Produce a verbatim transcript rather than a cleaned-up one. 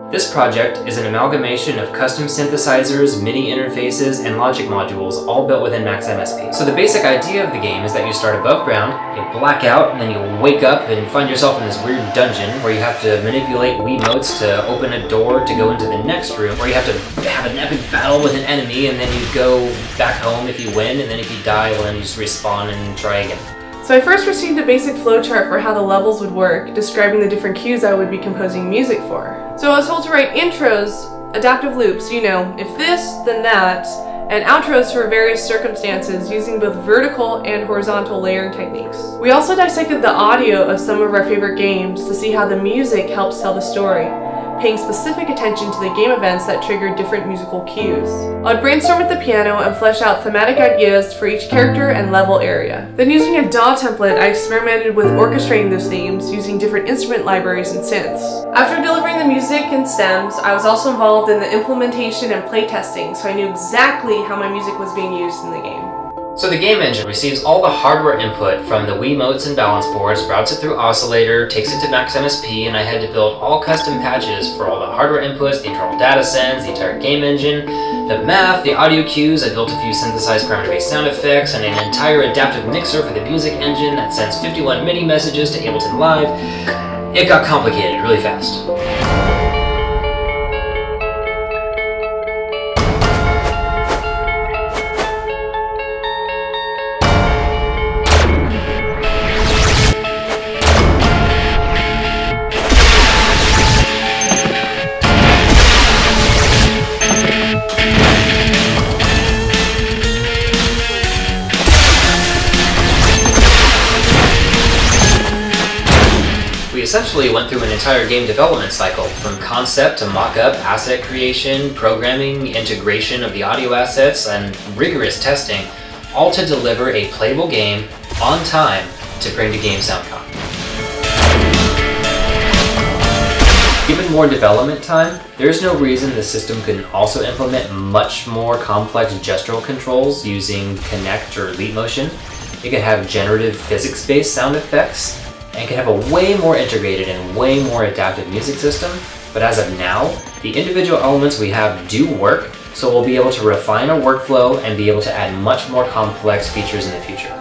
This project is an amalgamation of custom synthesizers, MIDI interfaces, and logic modules all built within Max M S P. So the basic idea of the game is that you start above ground, you black out, and then you wake up and find yourself in this weird dungeon where you have to manipulate Wiimotes to open a door to go into the next room, where you have to have an epic battle with an enemy, and then you go back home if you win, and then if you die, well then you just respawn and try again. So I first received a basic flowchart for how the levels would work, describing the different cues I would be composing music for. So I was told to write intros, adaptive loops, you know, if this, then that, and outros for various circumstances using both vertical and horizontal layering techniques. We also dissected the audio of some of our favorite games to see how the music helps tell the story, paying specific attention to the game events that trigger different musical cues. I'd brainstorm at the piano and flesh out thematic ideas for each character and level area. Then using a D A W template, I experimented with orchestrating those themes using different instrument libraries and synths. After delivering the music and stems, I was also involved in the implementation and playtesting, so I knew exactly how my music was being used in the game. So the game engine receives all the hardware input from the Wiimotes and balance boards, routes it through Oscillator, takes it to Max M S P, and I had to build all custom patches for all the hardware inputs, the internal data sends, the entire game engine, the math, the audio cues. I built a few synthesized parameter-based sound effects, and an entire adaptive mixer for the music engine that sends fifty-one MIDI messages to Ableton Live. It got complicated really fast. We essentially went through an entire game development cycle, from concept to mock-up, asset creation, programming, integration of the audio assets, and rigorous testing, all to deliver a playable game on time to bring to GameSoundCon. Given more development time, there's no reason the system couldn't also implement much more complex gestural controls using Kinect or Leap Motion. It could have generative physics-based sound effects, and can have a way more integrated and way more adaptive music system, but as of now, the individual elements we have do work, so we'll be able to refine our workflow and be able to add much more complex features in the future.